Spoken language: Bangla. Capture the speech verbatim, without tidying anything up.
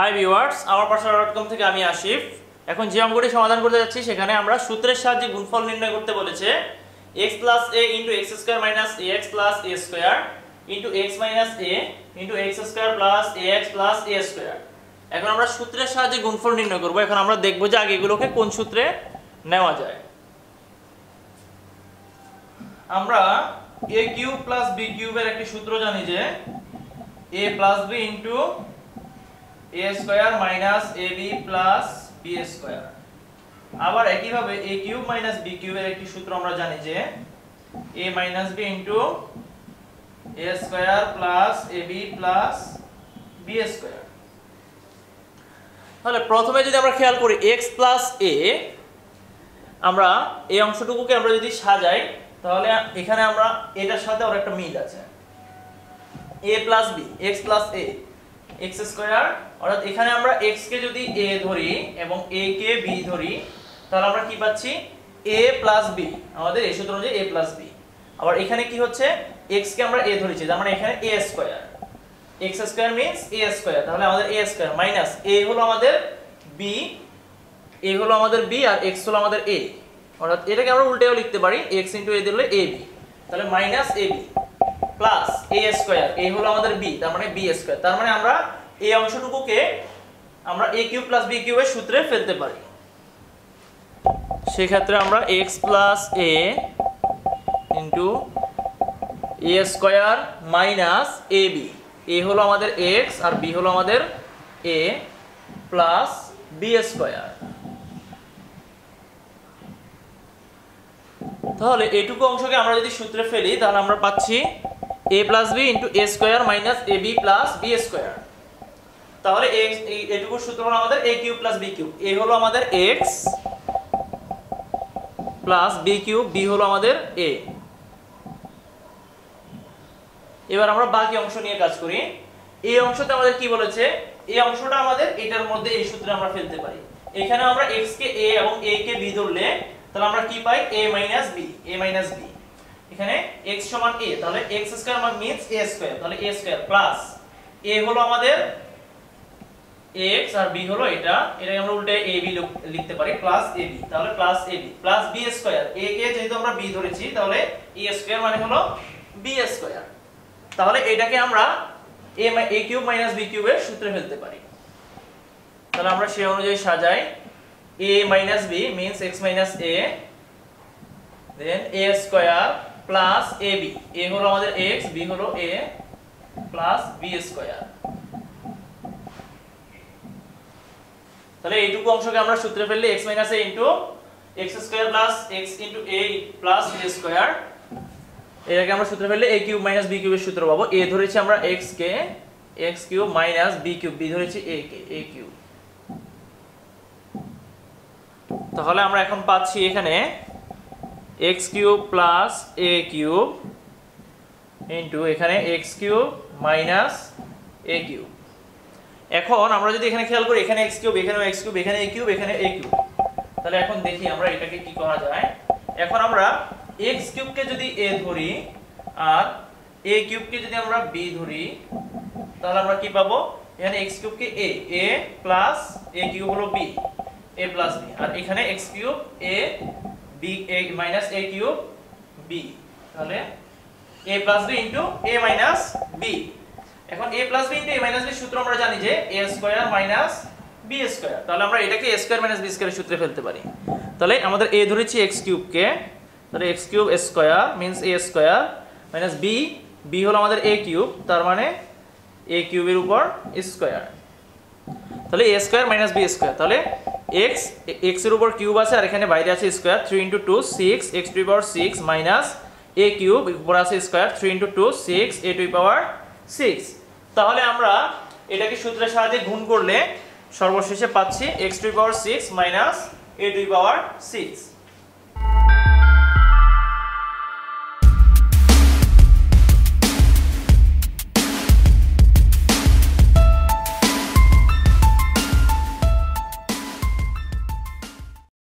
হাই ভিউয়ার্স, আমার পার্সোনাল ডট কম থেকে আমি আশিফ। এখন যে অঙ্কটি সমাধান করতে যাচ্ছি সেখানে আমরা সূত্রের সাহায্যে গুণফল নির্ণয় করতে বলেছে x plus a into x square minus ax plus a square into x minus a into x square plus ax plus a square. এখন আমরা সূত্রের সাহায্যে গুণফল নির্ণয় করব। এখন আমরা দেখব যে আগে এগুলোকে কোন সূত্রে নেওয়া যায়। আমরা a কিউব প্লাস b কিউবের একটি সূত্র জানি যে a plus b into a square minus ab plus b square. আবার একই ভাবে a কিউব মাইনাস b কিউবের একটি সূত্র আমরা জানি যে a minus b into a square plus ab plus b square. তাহলে প্রথমে যদি আমরা খেয়াল করি x প্লাস a, আমরা এই অংশটুকুকে আমরা যদি সাজাই তাহলে এখানে আমরা এটার সাথে আর একটা মিল আছে, a plus b, x plus a, x square. অর্থাৎ এখানে আমরা x কে যদি a ধরি এবং a কে b ধরি তাহলে আমরা কি পাচ্ছি a প্লাস b, আমাদের এই সূত্র অনুযায়ী a প্লাস b। আবার এখানে কি হচ্ছে, x কে আমরা a ধরেছি তার মানে এখানে a square, x square means a square, তাহলে আমাদের a স্কয়ার মাইনাস a হলো আমাদের b, a হলো আমাদের b আর x হলো আমাদের a। অর্থাৎ এটাকে আমরা উল্টেও লিখতে পারি, x ইনটু a দিলে ab, তাহলে minus ab plus a square, a হলো আমাদের b তার মানে b স্কয়ার। তার মানে আমরা এই অংশটুকুকে আমরা a কিউব প্লাস b কিউবের সূত্রে ফেলতে পারি। সেই ক্ষেত্রে আমরা x plus a into a square minus ab, a হলো আমাদের x আর b হলো আমাদের a প্লাস b স্কয়ার। তাহলে এইটুকু অংশকে আমরা যদি সূত্রে ফেলি তাহলে আমরা পাচ্ছি a plus b into a square minus ab plus b square. তাহলে এইটুকু সূত্র হলো আমাদের a cube plus b cube, a হলো আমাদের x plus b cube, b হলো আমাদের a। এবার আমরা বাকি অংশ নিয়ে কাজ করি। এই অংশতে আমাদের কি বলেছে, এই অংশটা আমাদের এটার মধ্যে এই সূত্রে আমরা ফেলতে পারি। এখানে আমরা x কে a এবং a কে b ধরলে তাহলে আমরা কি পাই, a minus b, a minus b। এখানে x সমান a, তাহলে x square means a square, তাহলে a স্কয়ার প্লাস a হলো আমাদের x আর b হলো এটা, এটাকে আমরা উল্টে ab লিখতে পারি প্লাস ab, তাহলে plus ab plus b square, a কে যেহেতু আমরা b ধরেছি তাহলে a স্কয়ার মানে হলো b স্কয়ার। তাহলে এটাকে আমরা a a cube minus b কিউবের সূত্রে ফেলতে পারি। তাহলে আমরা সেই অনুযায়ী সাজাই, a minus b means x minus a, then a square plus ab, a হলো আমাদের x, b হলো a plus b square। তাহলে এইটুকু অংশকে আমরা সূত্রে ফেললে x minus a into x square plus x into a plus b square, এটাকে আমরা সূত্রে ফেললে a কিউব minus b কিউবের সূত্র পাবো। a ধরেছি আমরা x কে, x cube minus b cube, b ধরেছি a কে, a কিউব। তাহলে আমরা এখন পাচ্ছি এখানে x cube plus a cube into এখানে x cube minus a cube. এখন আমরা যদি এখানে খেয়াল করি এখানে x কিউব, এখানেও x কিউব, এখানে a কিউব, এখানে a কিউব। তাহলে এখন দেখি আমরা এটাকে কি করা যায়। এখন আমরা x কিউবকে যদি a ধরি আর a কিউবকে যদি আমরা b ধরি তাহলে আমরা কি পাবো, এখানে x কিউবকে a, a plus a cube হলো b, a প্লাস b, আর এখানে x cube a b a minus a cube b, তাহলে a plus b into a minus b। এখন a plus b into a minus b সূত্র আমরা জানি যে a square minus b square, তাহলে আমরা এটাকে a স্কয়ার মাইনাস b স্কয়ারের সূত্রে ফেলতে পারি। তাহলে আমাদের a ধরেছি x কিউব কে, তাহলে x cube square means a square minus b, b হলো আমাদের a কিউব তার মানে a কিউবের উপর স্কয়ার, তাহলে a square minus b square. তাহলে x x এর উপর কিউব আছে আর এখানে বাইরে আছে square, three into two six, x to the power six minus a cube, উপর আছে square, three into two six, a to the power six. তাহলে আমরা এটাকে সূত্রের সাহায্যে গুণ করলে সর্বশেষে পাচ্ছি x to the power six minus a to the power six.